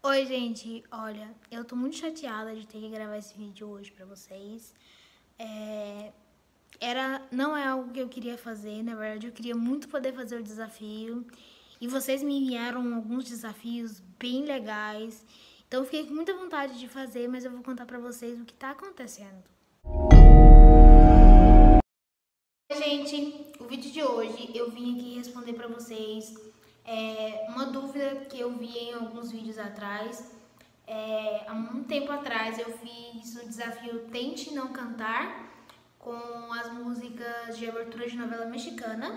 Oi, gente, olha, eu tô muito chateada de ter que gravar esse vídeo hoje pra vocês. Não é algo que eu queria fazer, na verdade eu queria muito poder fazer o desafio. E vocês me enviaram alguns desafios bem legais. Então eu fiquei com muita vontade de fazer, mas eu vou contar pra vocês o que tá acontecendo. Gente, o vídeo de hoje eu vim aqui responder pra vocês uma dúvida que eu vi em alguns vídeos atrás. Há um tempo atrás eu fiz o desafio Tente Não Cantar com as músicas de abertura de novela mexicana.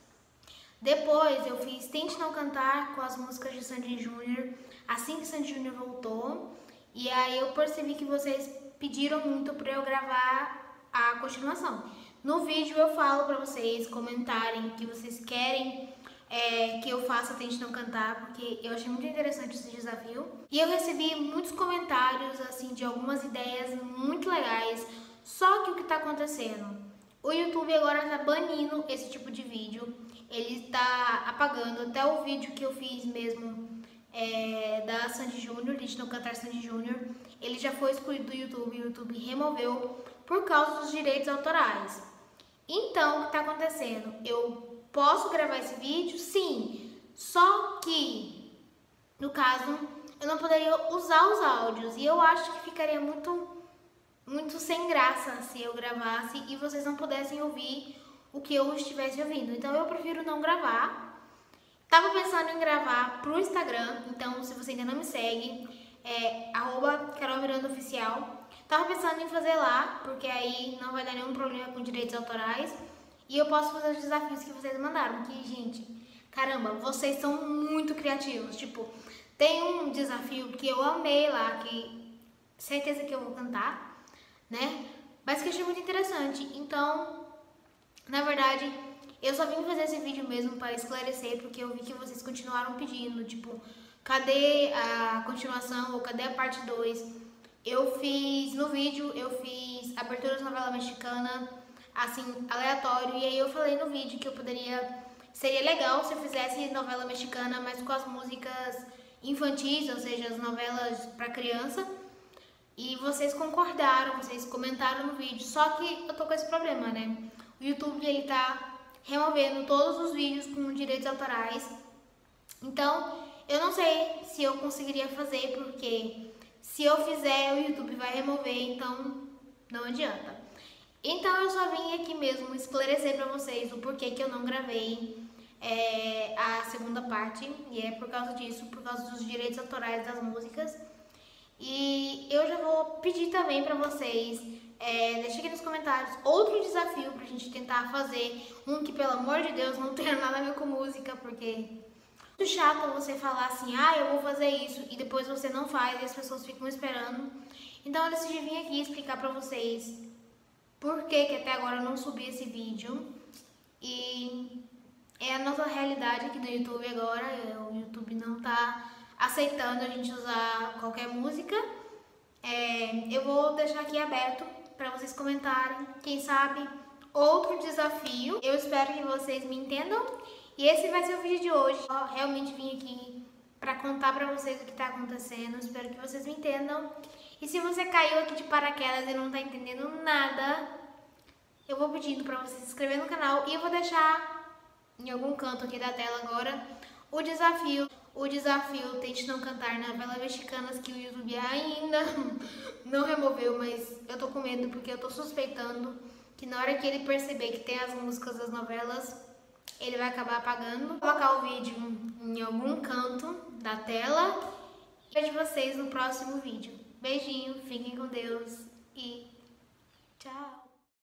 Depois eu fiz Tente Não Cantar com as músicas de Sandy Júnior, assim que Sandy Júnior voltou. E aí eu percebi que vocês pediram muito pra eu gravar a continuação. No vídeo eu falo pra vocês comentarem que vocês querem que eu faça Tente Não Cantar, porque eu achei muito interessante esse desafio. E eu recebi muitos comentários, assim, de algumas ideias muito legais. Só que o que tá acontecendo? O YouTube agora tá banindo esse tipo de vídeo. Ele tá apagando até o vídeo que eu fiz mesmo da Sandy Júnior, Tente Não Cantar Sandy Júnior. Ele já foi excluído do YouTube, o YouTube removeu por causa dos direitos autorais. Então, o que tá acontecendo? Eu posso gravar esse vídeo? Sim, só que, no caso, eu não poderia usar os áudios. E eu acho que ficaria muito sem graça se eu gravasse e vocês não pudessem ouvir o que eu estivesse ouvindo. Então eu prefiro não gravar. Tava pensando em gravar pro Instagram, então se você ainda não me segue, @CarolMirandaOficial. Tava pensando em fazer lá, porque aí não vai dar nenhum problema com direitos autorais. E eu posso fazer os desafios que vocês mandaram, que, gente, caramba, vocês são muito criativos. Tipo, tem um desafio que eu amei lá, que certeza que eu vou cantar, né? Mas que eu achei muito interessante. Então, na verdade, eu só vim fazer esse vídeo mesmo para esclarecer, porque eu vi que vocês continuaram pedindo, tipo, cadê a continuação ou cadê a parte 2? No vídeo, eu fiz abertura de novela mexicana, assim, aleatório, e aí eu falei no vídeo que seria legal se eu fizesse novela mexicana, mas com as músicas infantis, ou seja, as novelas para criança. E vocês concordaram, vocês comentaram no vídeo, só que eu tô com esse problema, né? O YouTube, ele tá removendo todos os vídeos com direitos autorais. Então, eu não sei se eu conseguiria fazer, porque se eu fizer, o YouTube vai remover, então não adianta. Então, eu só vim aqui mesmo esclarecer pra vocês o porquê que eu não gravei a segunda parte. E é por causa disso, por causa dos direitos autorais das músicas. E eu já vou pedir também pra vocês, deixa aqui nos comentários outro desafio pra gente tentar fazer. Um que, pelo amor de Deus, não tenha nada a ver com música, porque é muito chato você falar assim, eu vou fazer isso, e depois você não faz e as pessoas ficam esperando. Então eu decidi vir aqui explicar pra vocês por que até agora eu não subi esse vídeo. E é a nossa realidade aqui no YouTube agora, o YouTube não tá aceitando a gente usar qualquer música. Eu vou deixar aqui aberto para vocês comentarem, quem sabe, outro desafio. Eu espero que vocês me entendam. E esse vai ser o vídeo de hoje. Eu realmente vim aqui para contar para vocês o que está acontecendo. Espero que vocês me entendam. E se você caiu aqui de paraquedas e não tá entendendo nada, eu vou pedindo para você se inscrever no canal e eu vou deixar em algum canto aqui da tela agora o desafio Tente Não Cantar novelas mexicanas, que o YouTube ainda não removeu, mas eu tô com medo porque eu tô suspeitando que na hora que ele perceber que tem as músicas das novelas, ele vai acabar apagando. Vou colocar o vídeo em algum canto da tela e vejo vocês no próximo vídeo. Beijinho, fiquem com Deus e tchau!